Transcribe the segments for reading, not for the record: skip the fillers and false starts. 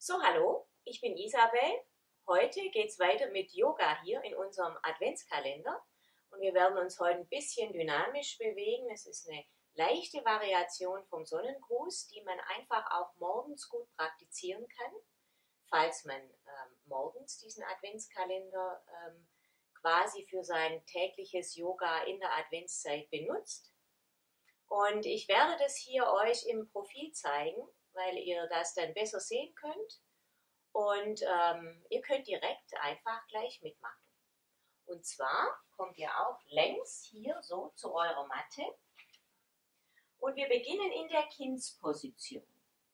So, hallo, ich bin Isabel. Heute geht es weiter mit Yoga hier in unserem Adventskalender und wir werden uns heute ein bisschen dynamisch bewegen. Es ist eine leichte Variation vom Sonnengruß, die man einfach auch morgens gut praktizieren kann, falls man morgens diesen Adventskalender quasi für sein tägliches Yoga in der Adventszeit benutzt. Und ich werde das hier euch im Profil zeigen, weil ihr das dann besser sehen könnt. Und ihr könnt direkt einfach gleich mitmachen. Und zwar kommt ihr auch längs hier so zu eurer Matte. Und wir beginnen in der Kindsposition.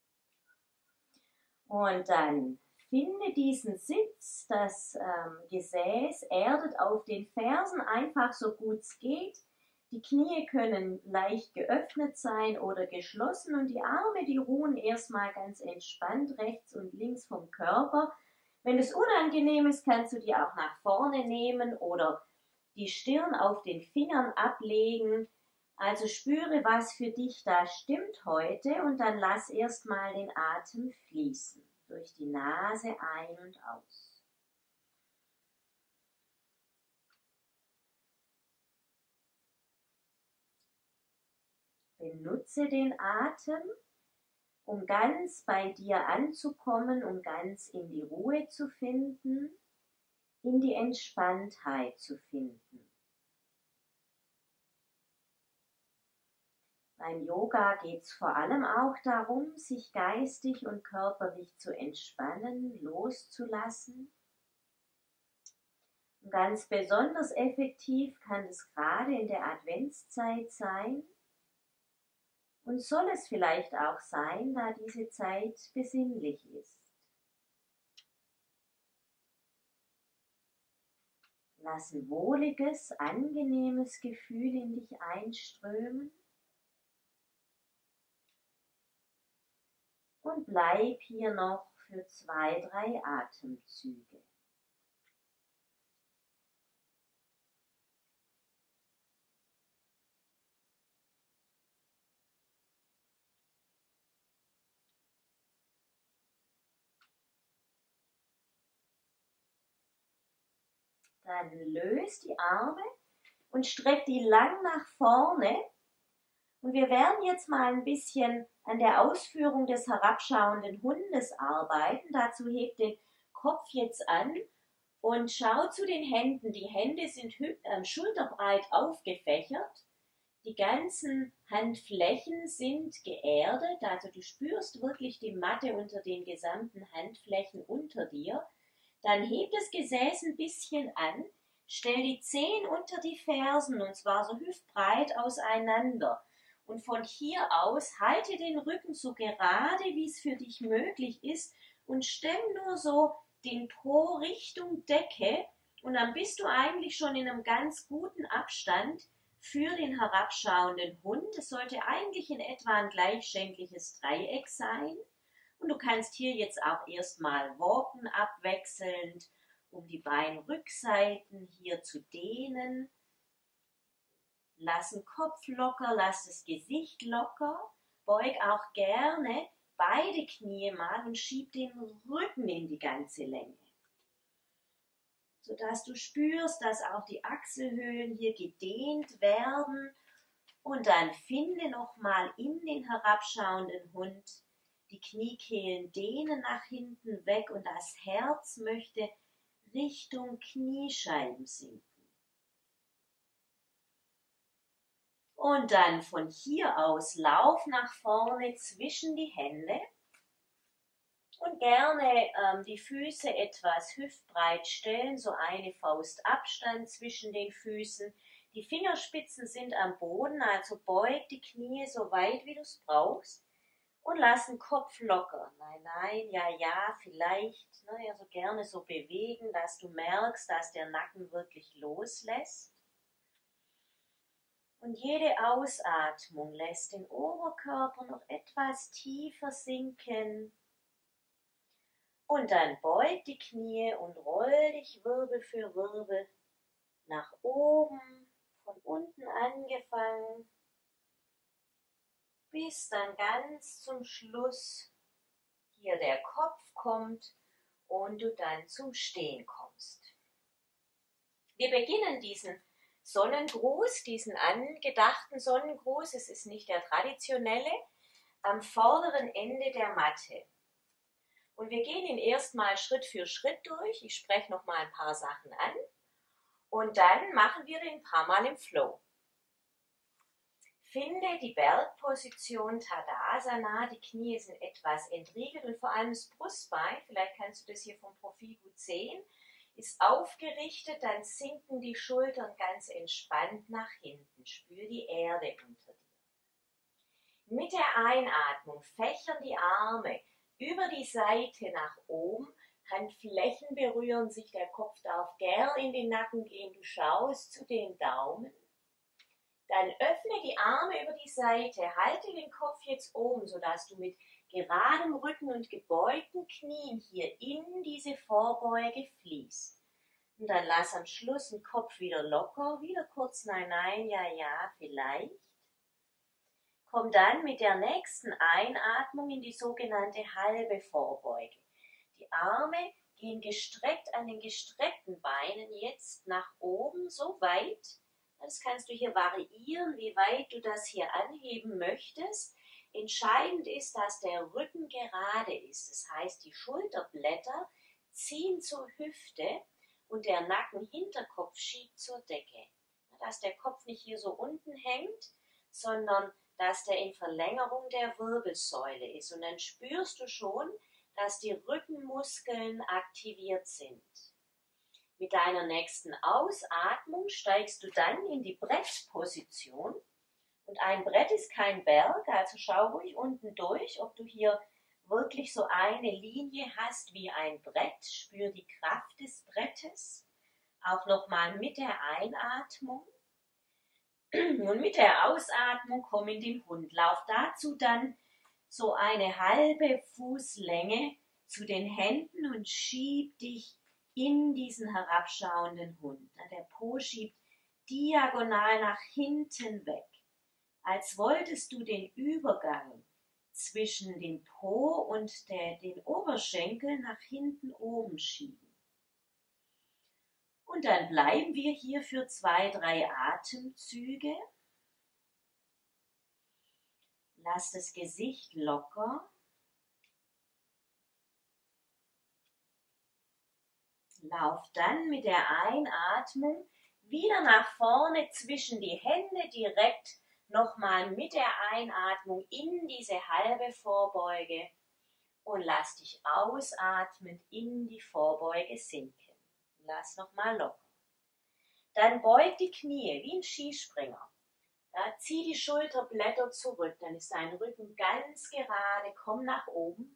Und dann finde diesen Sitz, das Gesäß erdet auf den Fersen einfach so gut es geht. Die Knie können leicht geöffnet sein oder geschlossen und die Arme, die ruhen erstmal ganz entspannt rechts und links vom Körper. Wenn es unangenehm ist, kannst du die auch nach vorne nehmen oder die Stirn auf den Fingern ablegen. Also spüre, was für dich da stimmt heute und dann lass erstmal den Atem fließen. Durch die Nase ein und aus. Benutze den Atem, um ganz bei dir anzukommen, um ganz in die Ruhe zu finden, in die Entspanntheit zu finden. Beim Yoga geht es vor allem auch darum, sich geistig und körperlich zu entspannen, loszulassen. Und ganz besonders effektiv kann es gerade in der Adventszeit sein, und soll es vielleicht auch sein, da diese Zeit besinnlich ist. Lass ein wohliges, angenehmes Gefühl in dich einströmen und bleib hier noch für 2, 3 Atemzüge. Dann löst die Arme und streck die lang nach vorne. Und wir werden jetzt mal ein bisschen an der Ausführung des herabschauenden Hundes arbeiten. Dazu hebt den Kopf jetzt an und schau zu den Händen. Die Hände sind schulterbreit aufgefächert. Die ganzen Handflächen sind geerdet. Also du spürst wirklich die Matte unter den gesamten Handflächen unter dir. Dann heb das Gesäß ein bisschen an, stell die Zehen unter die Fersen und zwar so hüftbreit auseinander. Und von hier aus halte den Rücken so gerade, wie es für dich möglich ist und stemm nur so den Po Richtung Decke und dann bist du eigentlich schon in einem ganz guten Abstand für den herabschauenden Hund. Es sollte eigentlich in etwa ein gleichschenkliches Dreieck sein. Und du kannst hier jetzt auch erstmal walken abwechselnd, um die Beinrückseiten hier zu dehnen. Lass den Kopf locker, lass das Gesicht locker. Beug auch gerne beide Knie mal und schieb den Rücken in die ganze Länge. Sodass du spürst, dass auch die Achselhöhlen hier gedehnt werden. Und dann finde nochmal in den herabschauenden Hund die Kniekehlen dehnen nach hinten weg und das Herz möchte Richtung Kniescheiben sinken. Und dann von hier aus lauf nach vorne zwischen die Hände und gerne die Füße etwas hüftbreit stellen, so eine Faust Abstand zwischen den Füßen. Die Fingerspitzen sind am Boden, also beug die Knie so weit wie du es brauchst. Und lass den Kopf locker. Nein, nein, ja, ja, vielleicht. Also gerne so bewegen, dass du merkst, dass der Nacken wirklich loslässt. Und jede Ausatmung lässt den Oberkörper noch etwas tiefer sinken. Und dann beug die Knie und roll dich Wirbel für Wirbel nach oben, von unten angefangen. Bis dann ganz zum Schluss hier der Kopf kommt und du dann zum Stehen kommst. Wir beginnen diesen Sonnengruß, diesen angedachten Sonnengruß, es ist nicht der traditionelle, am vorderen Ende der Matte. Und wir gehen ihn erstmal Schritt für Schritt durch. Ich spreche noch mal ein paar Sachen an und dann machen wir den ein paar Mal im Flow. Finde die Bergposition Tadasana, die Knie sind etwas entriegelt und vor allem das Brustbein, vielleicht kannst du das hier vom Profil gut sehen, ist aufgerichtet, dann sinken die Schultern ganz entspannt nach hinten. Spür die Erde unter dir. Mit der Einatmung fächern die Arme über die Seite nach oben, Handflächen berühren sich, der Kopf darf gern in den Nacken gehen, du schaust zu den Daumen. Dann öffne die Arme über die Seite, halte den Kopf jetzt oben, sodass du mit geradem Rücken und gebeugten Knien hier in diese Vorbeuge fließt. Und dann lass am Schluss den Kopf wieder locker, wieder kurz nein, nein, ja, ja, vielleicht. Komm dann mit der nächsten Einatmung in die sogenannte halbe Vorbeuge. Die Arme gehen gestreckt an den gestreckten Beinen jetzt nach oben, so weit. Das kannst du hier variieren, wie weit du das hier anheben möchtest. Entscheidend ist, dass der Rücken gerade ist. Das heißt, die Schulterblätter ziehen zur Hüfte und der Nacken-Hinterkopf schiebt zur Decke. Dass der Kopf nicht hier so unten hängt, sondern dass der in Verlängerung der Wirbelsäule ist. Und dann spürst du schon, dass die Rückenmuskeln aktiviert sind. Mit deiner nächsten Ausatmung steigst du dann in die Brettposition. Und ein Brett ist kein Berg, also schau ruhig unten durch, ob du hier wirklich so eine Linie hast wie ein Brett. Spür die Kraft des Brettes. Auch nochmal mit der Einatmung. Und mit der Ausatmung komm in den Hund. Lauf dazu dann so eine halbe Fußlänge zu den Händen und schieb dich in diesen herabschauenden Hund. Der Po schiebt diagonal nach hinten weg, als wolltest du den Übergang zwischen dem Po und den Oberschenkel nach hinten oben schieben. Und dann bleiben wir hier für 2, 3 Atemzüge. Lass das Gesicht locker. Lauf dann mit der Einatmung wieder nach vorne zwischen die Hände, direkt nochmal mit der Einatmung in diese halbe Vorbeuge und lass dich ausatmend in die Vorbeuge sinken. Lass nochmal locker. Dann beug die Knie wie ein Skispringer. Ja, zieh die Schulterblätter zurück, dann ist dein Rücken ganz gerade, komm nach oben.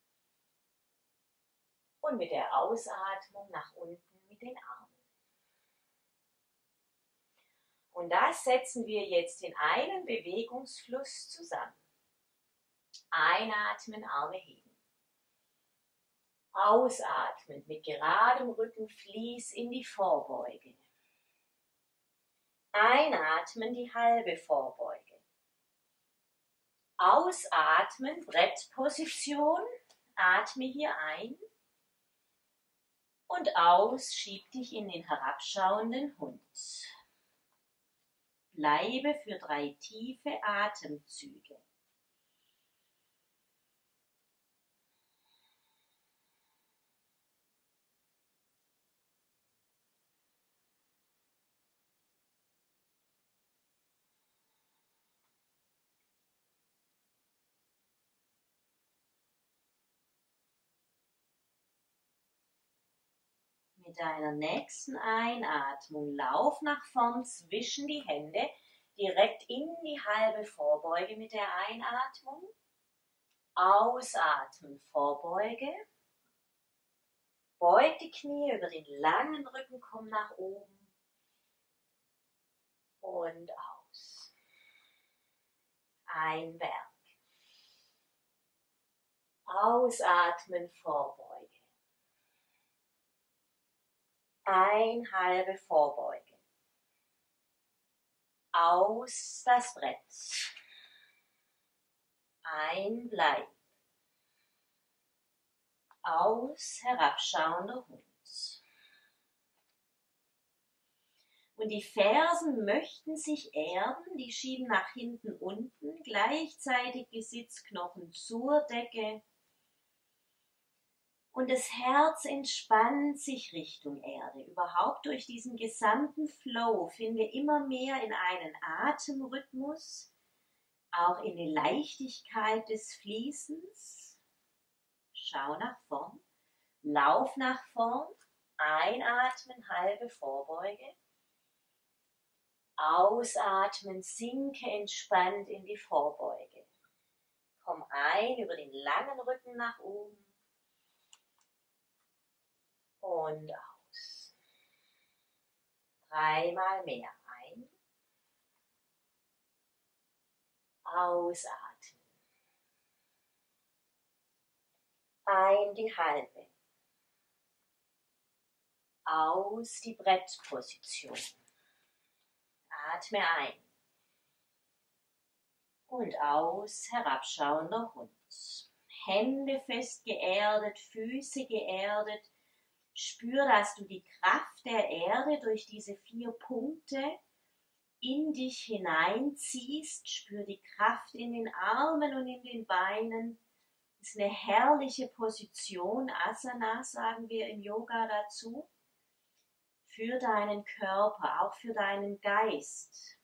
Und mit der Ausatmung nach unten mit den Armen. Und das setzen wir jetzt in einen Bewegungsfluss zusammen. Einatmen, Arme heben. Ausatmen, mit geradem Rücken fließ in die Vorbeuge. Einatmen, die halbe Vorbeuge. Ausatmen, Brettposition. Atme hier ein. Und aus, schieb dich in den herabschauenden Hund. Bleibe für 3 tiefe Atemzüge. Mit deiner nächsten Einatmung lauf nach vorn zwischen die Hände, direkt in die halbe Vorbeuge mit der Einatmung. Ausatmen, Vorbeuge. Beug die Knie über den langen Rücken, komm nach oben. Und aus. Ein Berg. Ausatmen, Vorbeuge. Ein halbe Vorbeuge. Aus das Brett. Ein Bleib. Aus, herabschauender Hund. Und die Fersen möchten sich erden, die schieben nach hinten unten, gleichzeitig die Sitzknochen zur Decke. Und das Herz entspannt sich Richtung Erde. Überhaupt durch diesen gesamten Flow finden wir immer mehr in einen Atemrhythmus, auch in die Leichtigkeit des Fließens. Schau nach vorn, lauf nach vorn, einatmen, halbe Vorbeuge. Ausatmen, sinke entspannt in die Vorbeuge. Komm ein über den langen Rücken nach oben. Und aus. 3-mal mehr ein. Ausatmen. Ein die halbe. Aus die Brettposition. Atme ein. Und aus, herabschauender Hund. Hände fest geerdet, Füße geerdet. Spür, dass du die Kraft der Erde durch diese 4 Punkte in dich hineinziehst. Spür die Kraft in den Armen und in den Beinen. Das ist eine herrliche Position. Asana sagen wir im Yoga dazu. Für deinen Körper, auch für deinen Geist.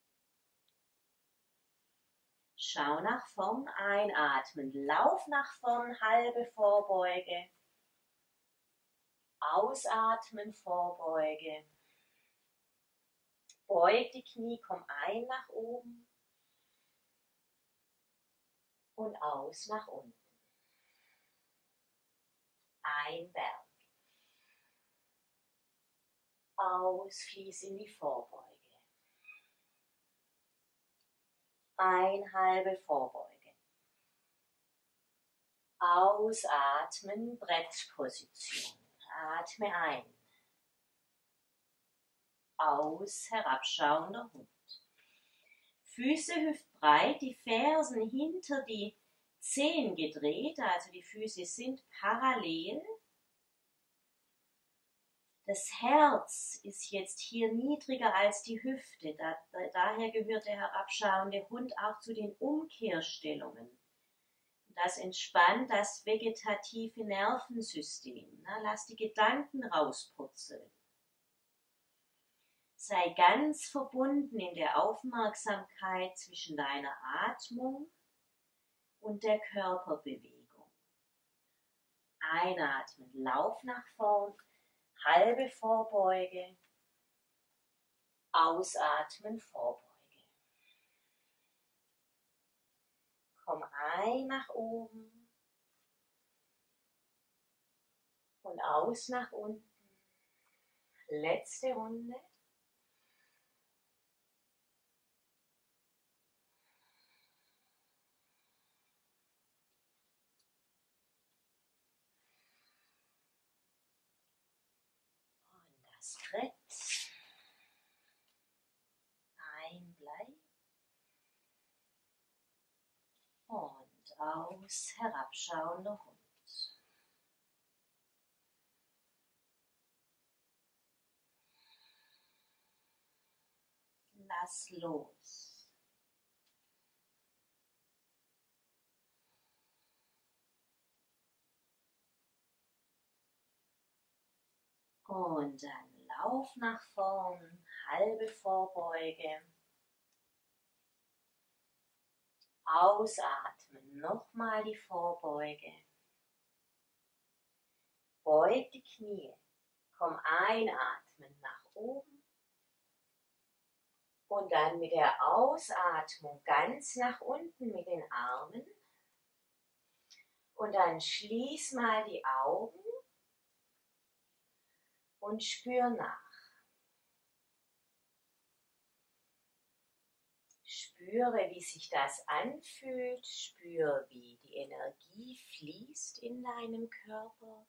Schau nach vorn, einatmen. Lauf nach vorn, halbe Vorbeuge. Ausatmen, Vorbeuge. Beug die Knie, komm ein nach oben. Und aus nach unten. Ein Berg. Aus, fließ in die Vorbeuge. Ein halbe Vorbeuge. Ausatmen, Brettposition. Atme ein. Aus, herabschauender Hund. Füße hüftbreit, die Fersen hinter die Zehen gedreht, also die Füße sind parallel. Das Herz ist jetzt hier niedriger als die Hüfte, daher gehört der herabschauende Hund auch zu den Umkehrstellungen. Das entspannt das vegetative Nervensystem. Lass die Gedanken rauspurzeln. Sei ganz verbunden in der Aufmerksamkeit zwischen deiner Atmung und der Körperbewegung. Einatmen, lauf nach vorn, halbe Vorbeuge. Ausatmen, Vorbeuge. Komm ein nach oben und aus nach unten. Letzte Runde. Und das Brett. Ein bleibt. Und aus, herabschauender Hund. Lass los. Und dann lauf nach vorn, halbe Vorbeuge. Ausatmen, nochmal die Vorbeuge. Beug die Knie. Komm einatmen nach oben. Und dann mit der Ausatmung ganz nach unten mit den Armen. Und dann schließ mal die Augen und spür nach. Spüre, wie sich das anfühlt. Spüre, wie die Energie fließt in deinem Körper.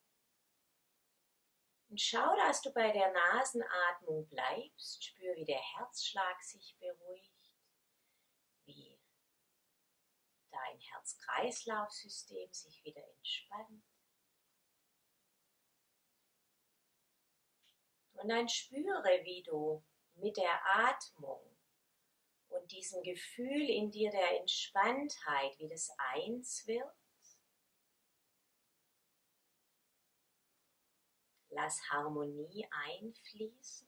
Und schau, dass du bei der Nasenatmung bleibst. Spür, wie der Herzschlag sich beruhigt, wie dein Herz-Kreislauf-System sich wieder entspannt. Und dann spüre, wie du mit der Atmung und diesem Gefühl in dir der Entspanntheit, wie das eins wird. Lass Harmonie einfließen.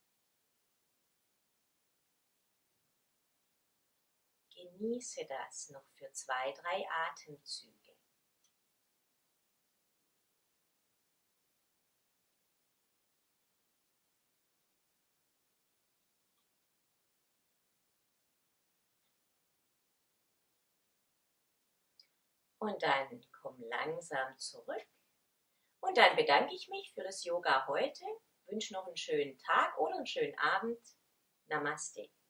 Genieße das noch für 2, 3 Atemzüge. Und dann komm langsam zurück. Und dann bedanke ich mich für das Yoga heute. Wünsche noch einen schönen Tag oder einen schönen Abend. Namaste.